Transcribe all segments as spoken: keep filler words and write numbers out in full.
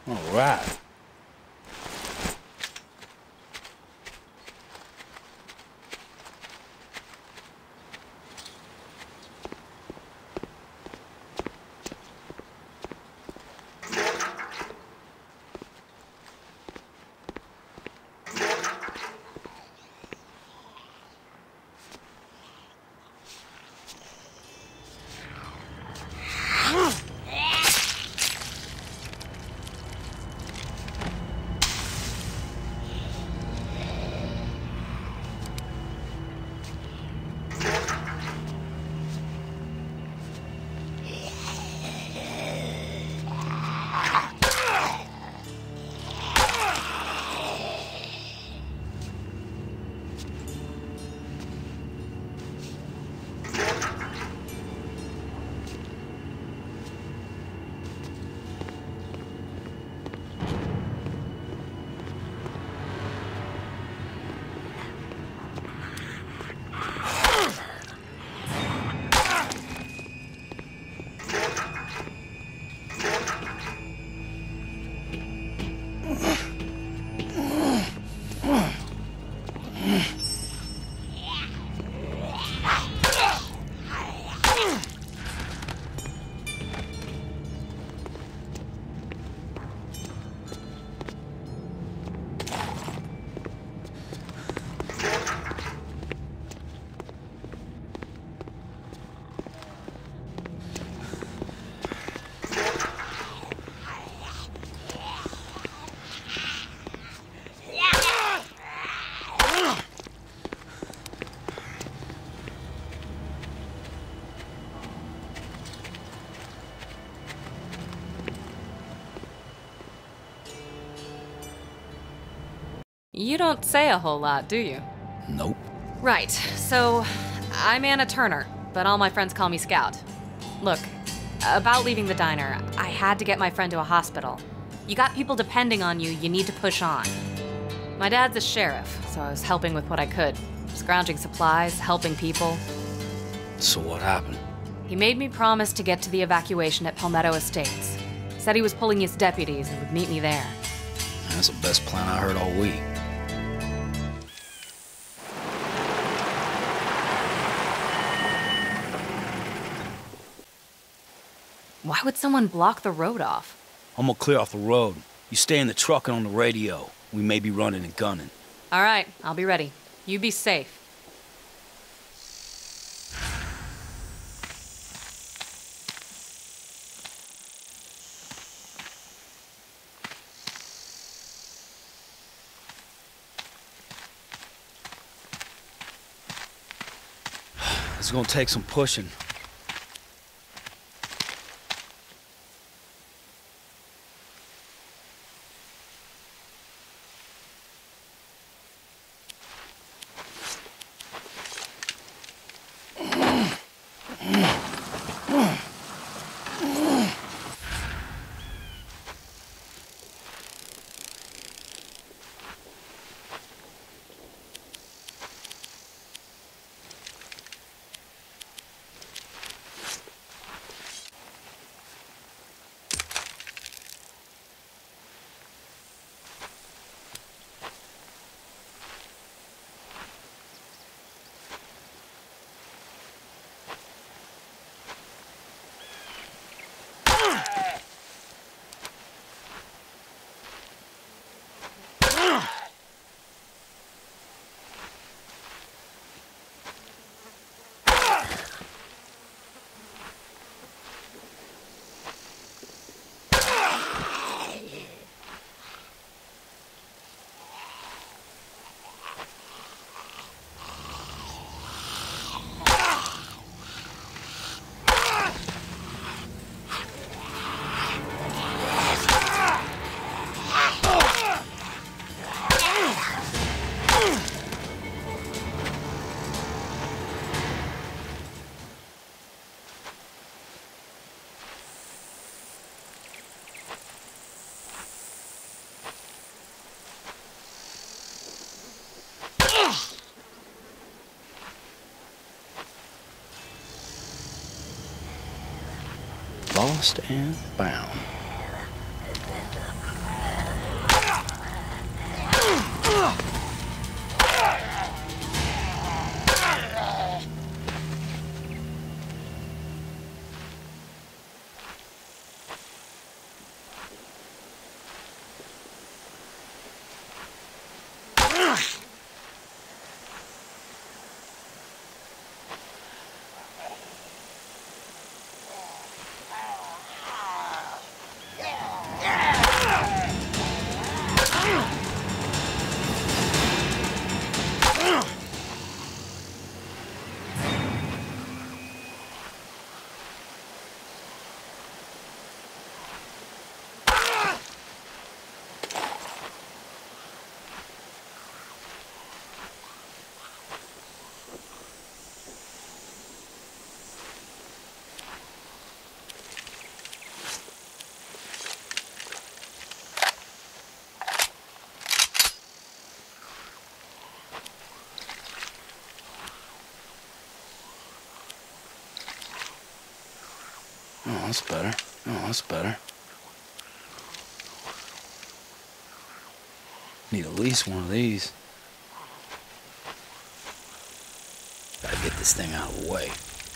All right. You don't say a whole lot, do you? Nope. Right, so I'm Anna Turner, but all my friends call me Scout. Look, about leaving the diner, I had to get my friend to a hospital. You got people depending on you, you need to push on. My dad's a sheriff, so I was helping with what I could. Scrounging supplies, helping people. So what happened? He made me promise to get to the evacuation at Palmetto Estates. Said he was pulling his deputies and would meet me there. That's the best plan I heard all week. Why would someone block the road off? I'm gonna clear off the road. You stay in the truck and on the radio. We may be running and gunning. All right, I'll be ready. You be safe. It's gonna take some pushing. Lost and found. Oh, that's better. Oh, that's better. Need at least one of these. Gotta get this thing out of the way.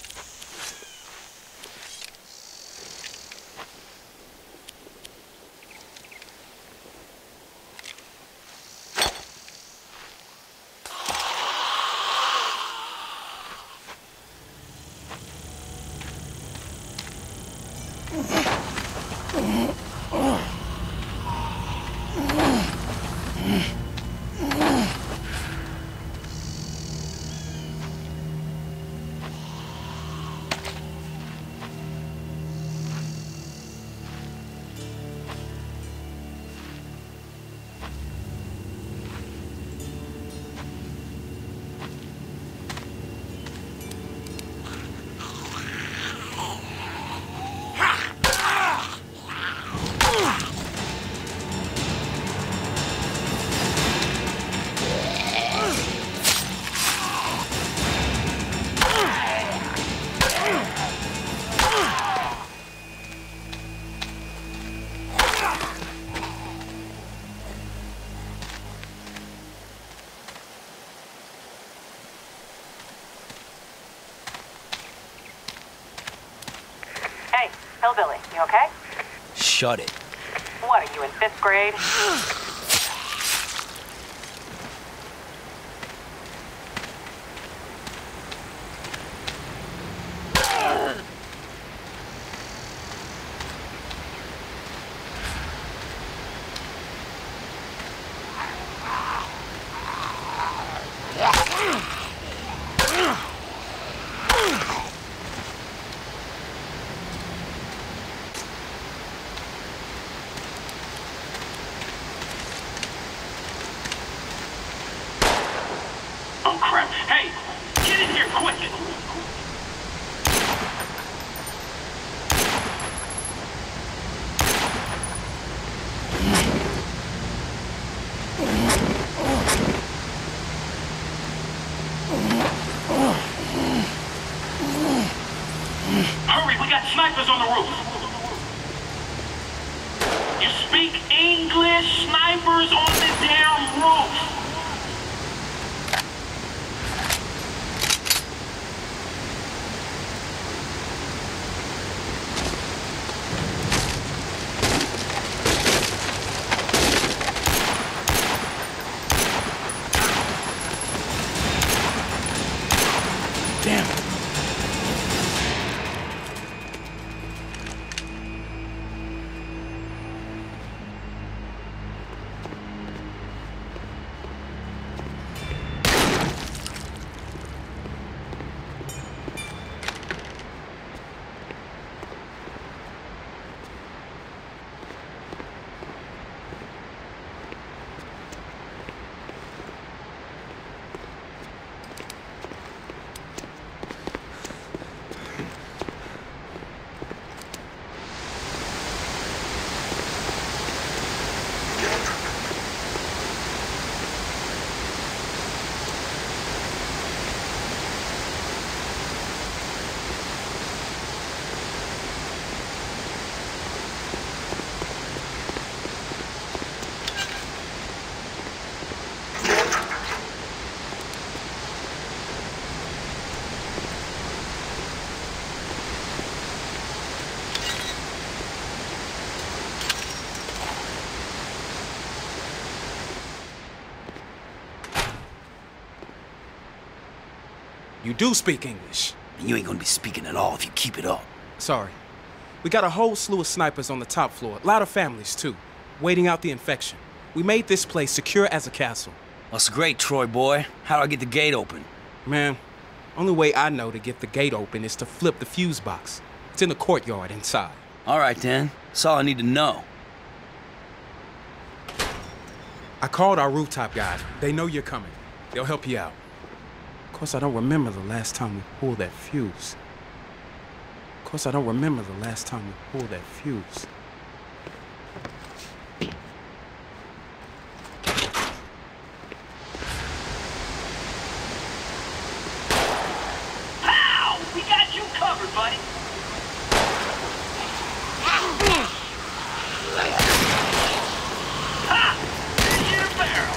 Hillbilly, you okay? Shut it. What, are you in fifth grade? Oh, crap. Hey, get in here quick! Hurry, we got snipers on the roof! You speak English? Snipers on the damn roof! Damn it. You do speak English. And you ain't gonna be speaking at all if you keep it up. Sorry. We got a whole slew of snipers on the top floor. A lot of families, too. Waiting out the infection. We made this place secure as a castle. That's great, Troy boy. How do I get the gate open? Man, only way I know to get the gate open is to flip the fuse box. It's in the courtyard inside. All right, then. That's all I need to know. I called our rooftop guy. They know you're coming. They'll help you out. Of course, I don't remember the last time we pulled that fuse. Of course, I don't remember the last time we pulled that fuse. Pow! We got you covered, buddy. Ha! Here's your barrel.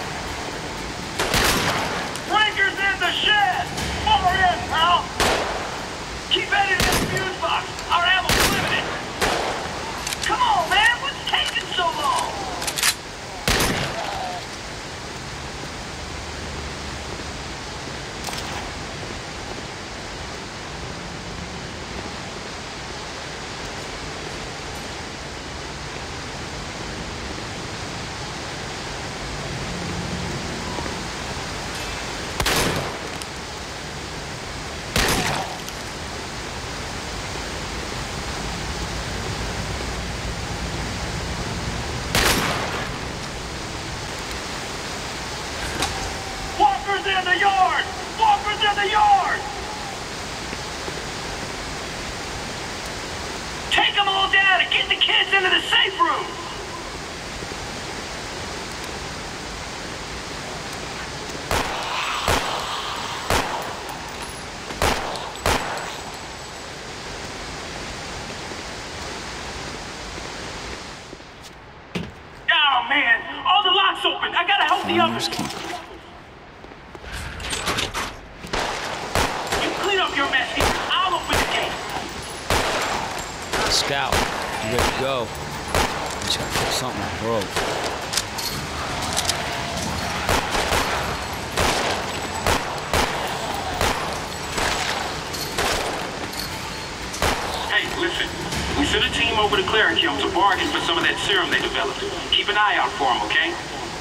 Breakers in the shed! Over in, pal! Keep heading to the fuse box. Our ammo's limited. Come on, man. What's taking so long? Walkers in the yard! Walkers in the yard! Take them all down and get the kids into the safe room! Oh, man! All the locks open! I gotta help the others! You clean up your mess here. I'll open the gate. Scout, you ready to go? Just gotta fix something that broke. Hey, listen. We sent a team over to Clarendon to bargain for some of that serum they developed. Keep an eye out for them, okay?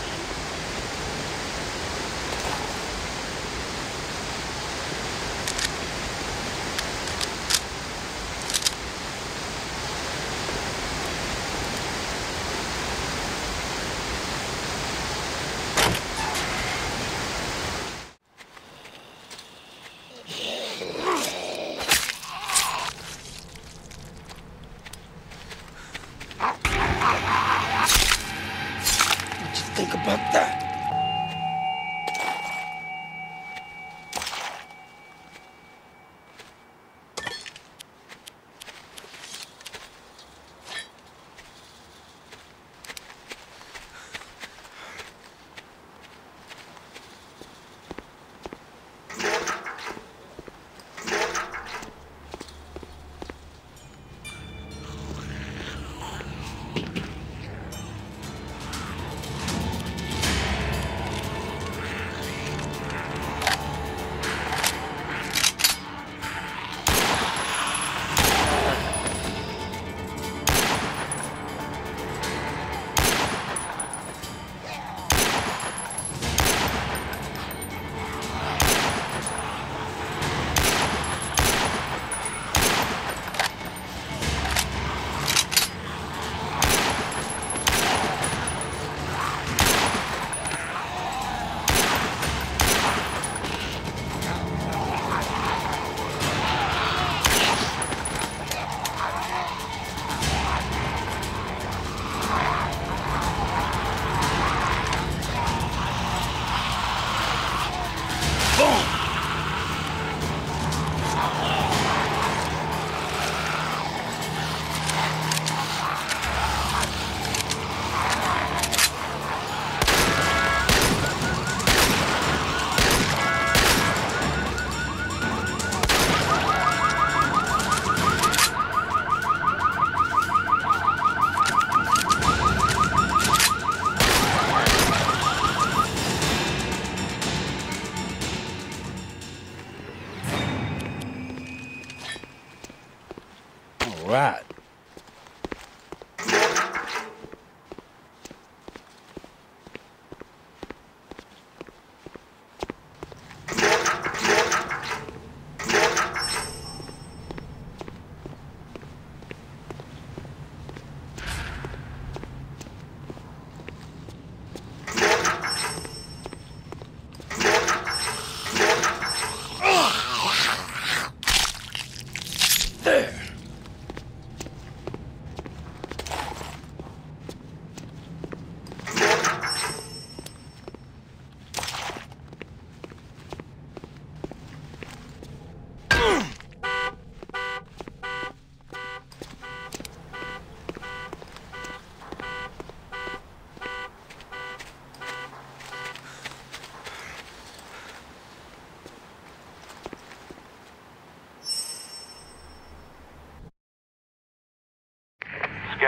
What'd you think about that?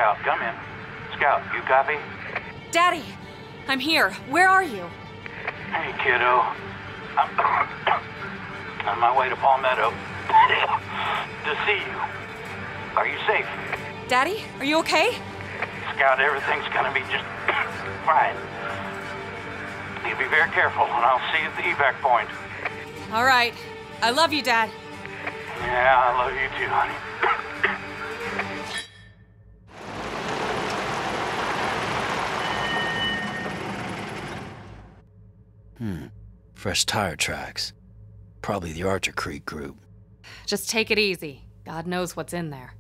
Scout, come in. Scout, you copy? Daddy, I'm here. Where are you? Hey, kiddo. I'm on my way to Palmetto to see you. Are you safe? Daddy, are you okay? Scout, everything's gonna be just fine. You be very careful, and I'll see you at the evac point. All right. I love you, Dad. Yeah, I love you too, honey. Hmm. Fresh tire tracks. Probably the Archer Creek group. Just take it easy. God knows what's in there.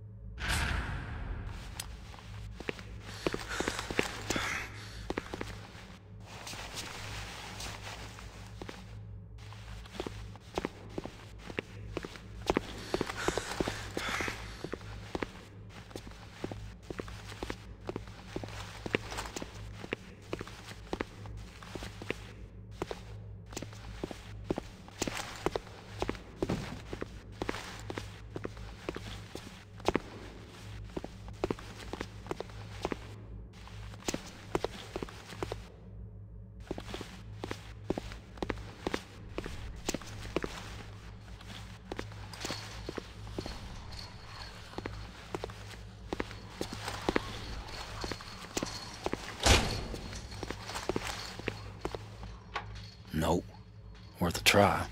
Nope. Worth a try.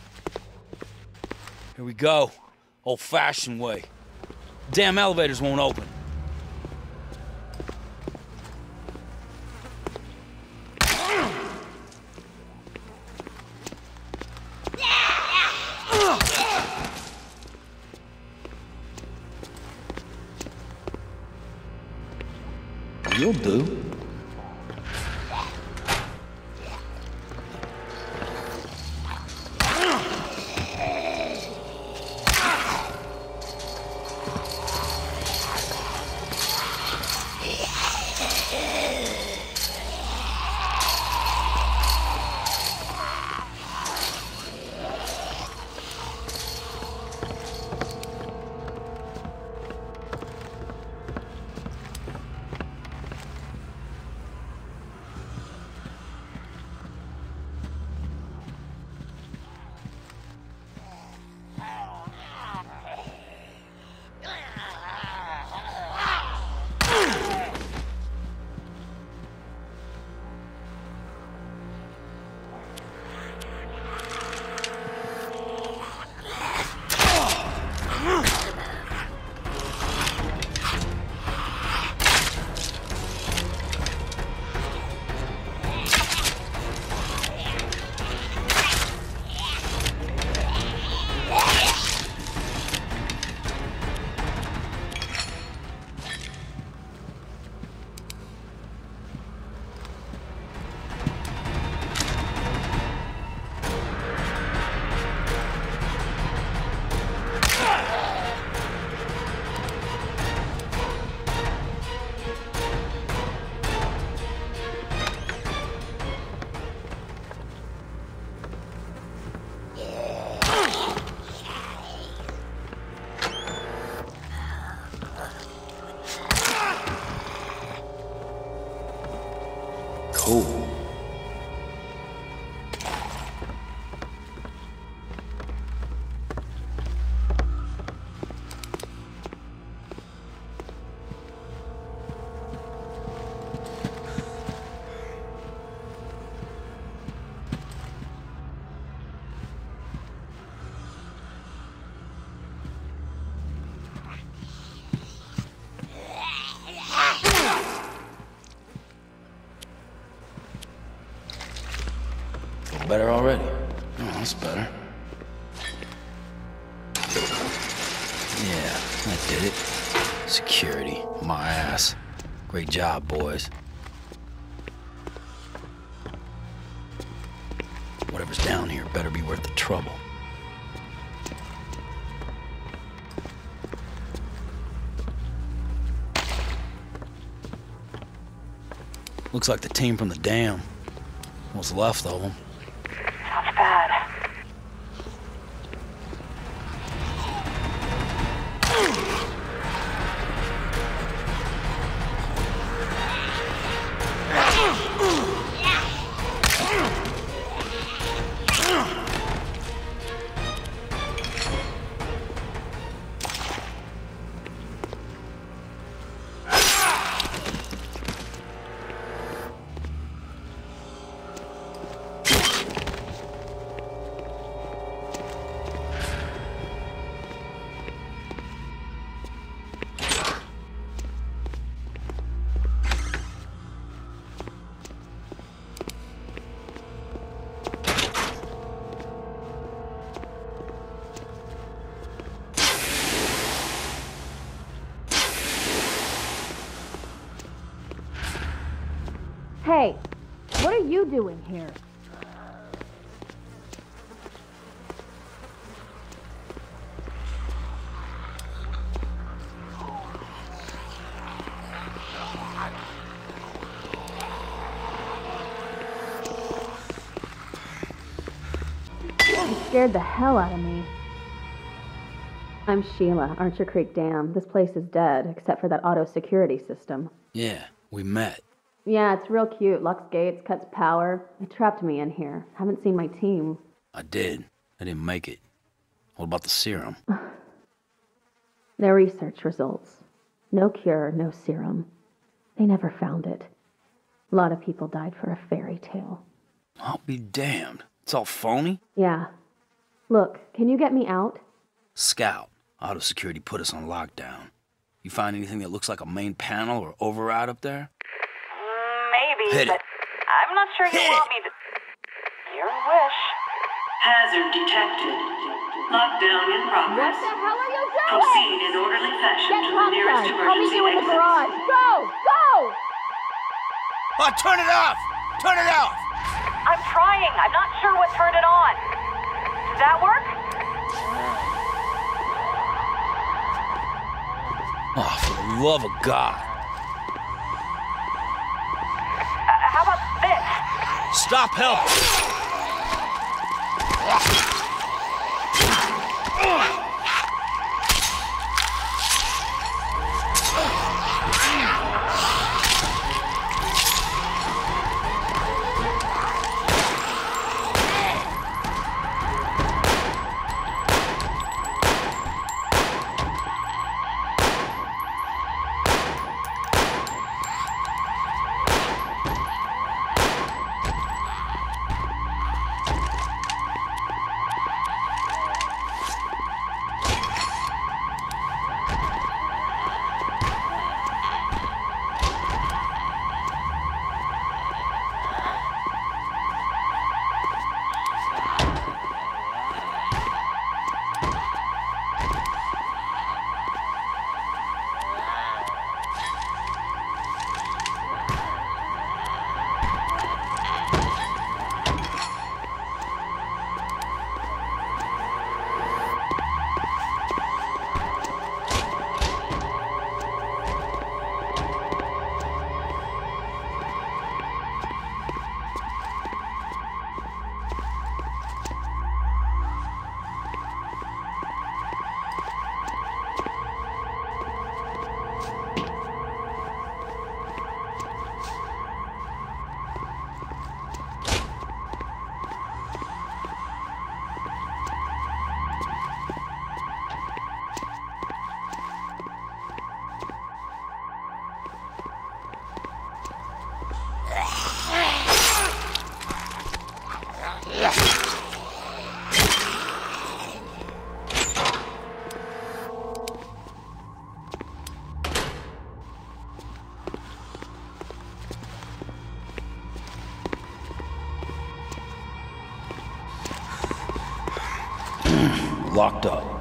Here we go. Old-fashioned way. Damn elevators won't open. You'll do. Cool. Better already. Oh, that's better. Yeah, that did it. Security, my ass. Great job, boys. Whatever's down here better be worth the trouble. Looks like the team from the dam. What's left of them? Sounds bad. Hey, what are you doing here? You scared the hell out of me. I'm Sheila, Archer Creek Dam. This place is dead, except for that auto security system. Yeah, we met. Yeah, it's real cute. Locks gates, cuts power. It trapped me in here. Haven't seen my team. I did. I didn't make it. What about the serum? Their research results. No cure, no serum. They never found it. A lot of people died for a fairy tale. I'll be damned. It's all phony? Yeah. Look, can you get me out? Scout. Auto security put us on lockdown. You find anything that looks like a main panel or override up there? Maybe, Hit but it. I'm not sure you Hit want it. me to... Your wish. Hazard detected. Lockdown in What progress. the hell are you doing? Proceed in orderly fashion Get to the nearest topside. I'll meet emergency you in the exit. garage. Go! Go! Oh, turn it off! Turn it off! I'm trying. I'm not sure what turned it on. Does that work? Oh, for the love of God. Uh, how about this? Stop helping! Locked up.